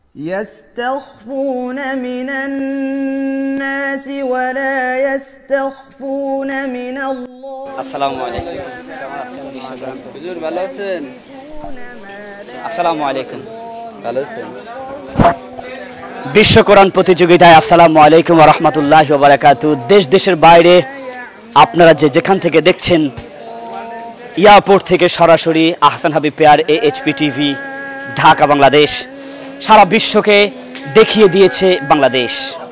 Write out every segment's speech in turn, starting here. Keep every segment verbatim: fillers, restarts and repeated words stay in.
يستخفون من الناس ولا يستخفون من الله আসসালামু আলাইকুম হুজুর ভালো আছেন আসসালামু আলাইকুম ভালো আছেন বিশ্ব কোরআন প্রতিযোগিতায় আসসালামু আলাইকুম ওয়া রাহমাতুল্লাহি ওয়া বারাকাতুহু দেশ দেশের বাইরে আপনারা যে যেখান থেকে দেখছেন এয়ারপোর্ট থেকে সরাসরি আহসান হাবিব পেয়ার এএইচপি টিভি ঢাকা বাংলাদেশ সারা বিশ্বকে দেখিয়ে দিয়েছে বাংলাদেশ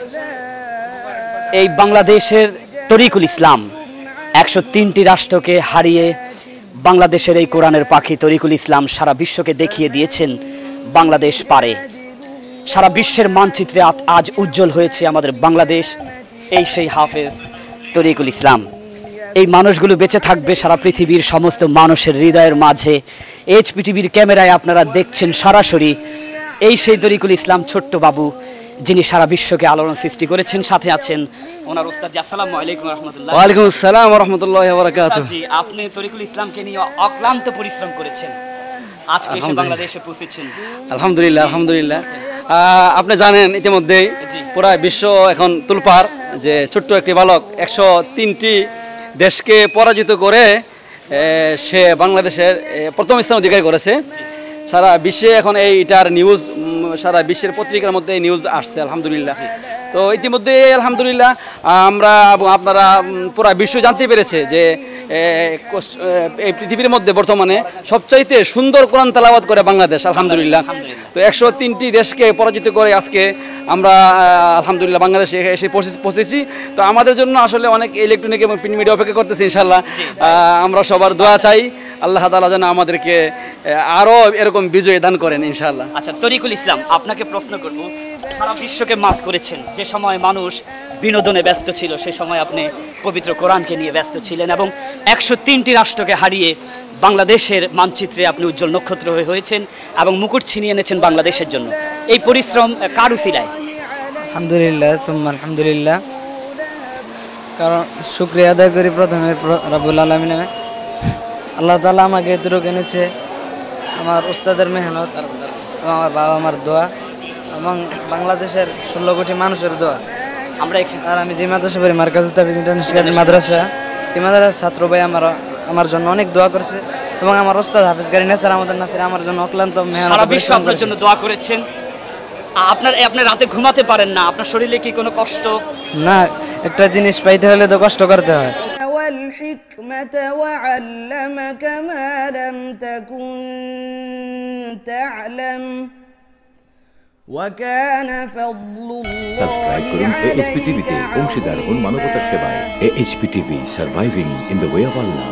এই বাংলাদেশের তরিকুল ইসলাম একশো তিনটি রাষ্ট্রকে হারিয়ে বাংলাদেশের এই কোরআনের পাখি তরিকুল ইসলাম সারা বিশ্বকে দেখিয়ে দিয়েছেন বাংলাদেশ পারে সারা বিশ্বের মানচিত্রে আজ উজ্জ্বল হয়েছে আমাদের বাংলাদেশ এই সেই হাফেজ তরিকুল ইসলাম এই মানুষগুলো বেঁচে থাকবে সারা পৃথিবীর সমস্ত মানুষের হৃদয়ের মাঝে এইচপি টিভির ক্যামেরায় আপনারা দেখছেন সরাসরি এই সেই তরিকুল ইসলাম ছোট্ট বাবু যিনি সারা বিশ্বকে আলোড়ন সৃষ্টি করেছেন সাথে আছেন ওনার ওস্তাদ জি আসসালামু আলাইকুম ওয়া রাহমাতুল্লাহ ওয়া আলাইকুম আসসালাম ওয়া রাহমাতুল্লাহি ওয়া বারাকাতুহু জি আপনি তরিকুল ইসলামকে নিয়ে অক্লান্ত পরিশ্রম করেছেন আজকে এসে বাংলাদেশে পৌঁছেছেন আলহামদুলিল্লাহ আলহামদুলিল্লাহ আপনি জানেন ইতিমধ্যেই পুরো বিশ্ব এখন তুলপাড় যে ছোট্ট একটি বালক একশো তিনটি দেশকে পরাজিত করে সে বাংলাদেশের প্রথম স্থান অধিকার করেছে সারা বিশ্বে এখন এইটার নিউজ সারা বিশ্বের পত্রিকার মধ্যে নিউজ আসছে আলহামদুলিল্লাহ তো ইতিমধ্যে আলহামদুলিল্লাহ আমরা আপনারা পুরো বিশ্ব জানতে পেরেছে যে এই পৃথিবীর মধ্যে বর্তমানে সবচাইতে সুন্দর কোরআন তেলাওয়াত করে বাংলাদেশ আলহামদুলিল্লাহ তো একশো তিনটি দেশকে পরাজিত করে আজকে আমরা আলহামদুলিল্লাহ বাংলাদেশে এসে পৌঁছেছি তো আমাদের জন্য আসলে অনেক ইলেকট্রনিক এবং প্রিন্ট মিডিয়া অপেক্ষা করতেছি ইনশাল্লাহ আমরা সবার দোয়া চাই আল্লাহ তাআলা যেন আমাদেরকে আরো এরকম বিজয় দান করেন ইনশাআল্লাহ আচ্ছা তরিকুল ইসলাম আপনাকে প্রশ্ন করব সারা বিশ্বকে মাত করেছেন যে সময় মানুষ বিনোদনে ব্যস্ত ছিল সে সময় আপনি পবিত্র কোরআনকে নিয়ে ব্যস্ত ছিলেন এবং একশো তিনটি রাষ্ট্রকে হারিয়ে বাংলাদেশের মানচিত্রে আপনি উজ্জ্বল নক্ষত্র হয়ে হয়েছেন এবং মুকুট ছিনিয়ে এনেছেন বাংলাদেশের জন্য এই পরিশ্রম কার উসিলায় আলহামদুলিল্লাহ সুম্মা আলহামদুলিল্লাহ কারণ শুকরিয়া আদায় করি প্রথমে রব্বুল আলামিনের আল্লাহ তাআলা আমাকে এতটুকু এনেছে আমার উস্তাদের মেহনত এবং আমার বাবা আমার দোয়া এবং বাংলাদেশের ষোলো কোটি মানুষের দোয়া আমরা আর আমি যে মাদ্রাসা পড়ি মার্কাজ উস্তাদ ইন্টারন্যাশনাল মাদ্রাসা এই মাদ্রাসার ছাত্র ভাই আমার আমার জন্য অনেক দোয়া করেছে এবং আমার উস্তাদ হাফেজ গারী নেসার আমাদের নাসির আমার জন্য অক্লান্ত মেহনত সারা বিশ্ব আপনার জন্য দোয়া করেছেন আপনার আপনি রাতে ঘুমাতে পারেন না আপনার শরীরে কি কোনো কষ্ট না একটা জিনিস পাইতে হলে তো কষ্ট করতে হয় والحكمة وعلمك ما لم تكن تعلم وكان فضل الله সাবস্ক্রাইব করুন এএইচপি টিভিতে অংশীদার হন মানবতার সেবায় AHP TV surviving in the way of Allah